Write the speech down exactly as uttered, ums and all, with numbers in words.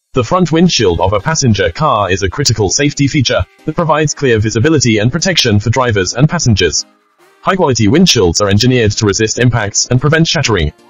The front windshield of a passenger car is a critical safety feature that provides clear visibility and protection for drivers and passengers. High-quality windshields are engineered to resist impacts and prevent shattering,